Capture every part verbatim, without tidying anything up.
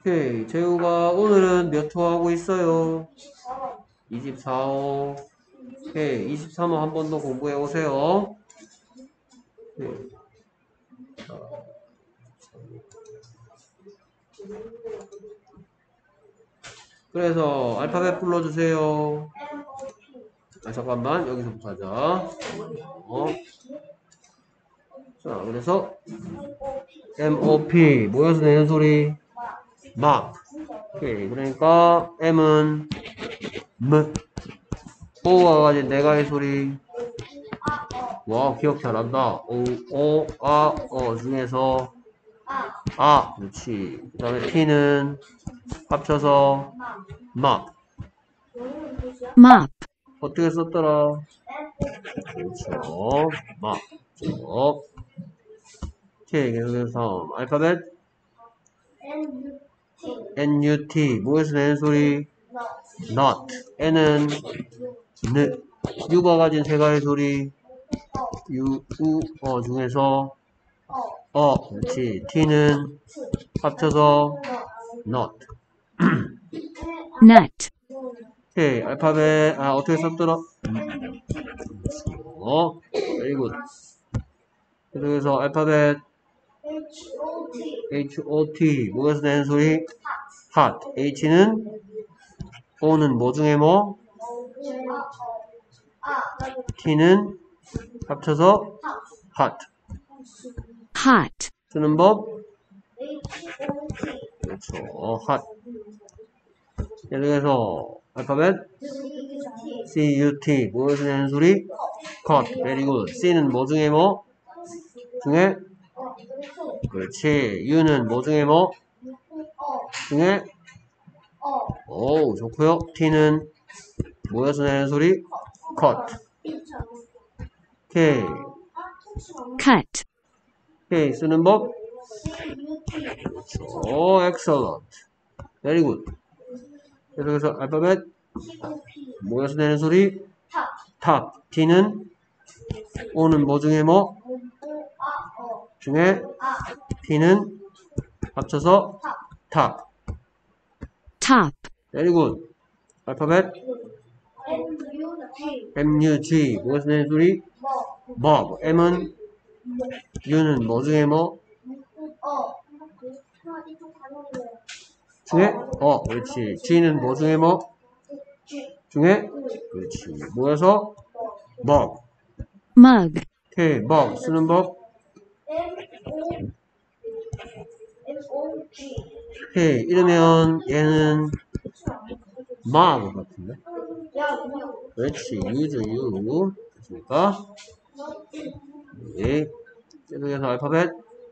오케이. 재우가 오늘은 몇 호 하고 있어요? 이십사 호. 오케이. 이십삼 호 한 번 더 공부해 오세요. 네. 그래서 알파벳 불러주세요. 아, 잠깐만. 여기서부터 하자. 어. 자, 그래서 엠오피 모여서 내는 소리 막. 오케이. 그러니까 M은 M. O가 가진 내가의 소리. 와, 기억 잘한다. 오, 오, 아, 어 중에서 아, 그렇지. 그 다음에 T는 합쳐서 mop. mop, 어떻게 썼더라? 그렇죠. mop. 그렇죠. 오케이. 계속해서 알파벳 N-U-T. 뭐에서 내는 소리? not. N은 N. U가 가진 세 가지 소리. U, U, 어 중에서 어, 그렇지. T는 합쳐서 not. nut, 오케이. 알파벳, 아, 어떻게 썼더라? 어, very good. 그래서 알파벳 H-O-T. 뭐에서 내는 소리? hot. H는, O는 뭐 중에 뭐? T는 합쳐서 hot. hot, 쓰는 법? 그렇죠. hot. 계속해서 알파벳 C-U-T. 뭐에서 내는 소리? cut. very good. C는 뭐 중에 뭐? 중에? 그렇지. U는 뭐 중에 뭐? 중에? 오, 좋고요. T는 뭐에서 내는 소리? cut. 오케이. cut, 오케이. 쓰는 법? 오, excellent. very good. 계속해서 알파벳 뭐에서 내는 소리? top. T는 O는 뭐 중에 뭐? 중에 T는 합쳐서 top. top, very good. 알파벳 M-U-G. 뭐에서 내는 소리? mop. M은 U는 뭐 중에 뭐? 중에? 어, 그렇지. G는 뭐 중에 뭐? 중에? 그렇지. 모여서 mug. mug, 오케이, mug. 쓰는 법? 오케이. 이러면 얘는 mug 같은데? 그렇지. U죠, U. 됐습니까? 네. 계속해서 알파벳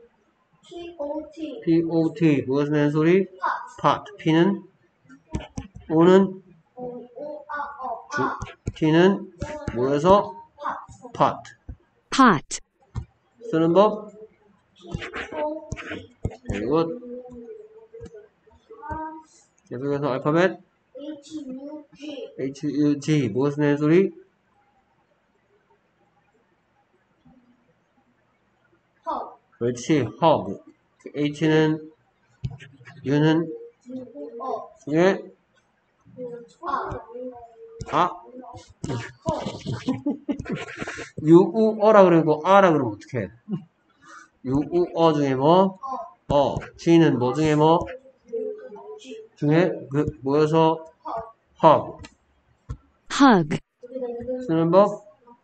P-O-T. 무엇을 내는 소리? pot. P는? O는? 주. T는? 모여서 pot. pot, 쓰는 법? 그리고 계속해서 알파벳 H-U-G. 무엇을 내는 소리? 그렇지. hug. H는? U는? 중에? 아? 유, 우, 어라 그러고 아라 그러면 어떡해? 유, 우, 어 중에 뭐? 어. G는 뭐 중에 뭐? 중에 그 모여서 hug. hug, 쓰는 법?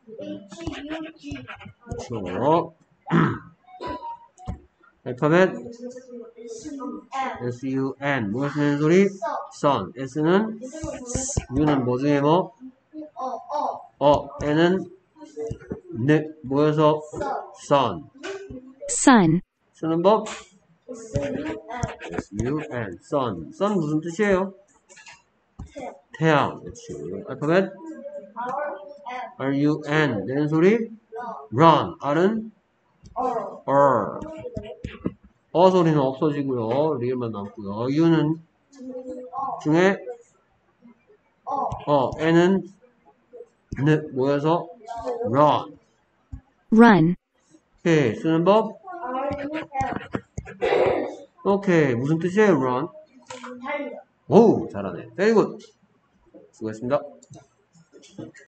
그렇죠. 알파벳 S-U-N. 무엇을 내는 소리? sun. S는? U는 뭐 중에 뭐? 어. N은? 네. 모여서 sun. sun, 쓰는 법? S-U-N. sun. sun 무슨 뜻이에요? 태양. 그렇지. 알파벳 R-U-N. 내는 소리? run. R은? R. 어 소리는 없어지고요. 리을만 남고요. U는 중에 어 N은 N 모여서 run. run, 오케이. 쓰는 법? 오케이. 무슨 뜻이에요, run? 달려. 오, 잘하네. very good. 수고했습니다.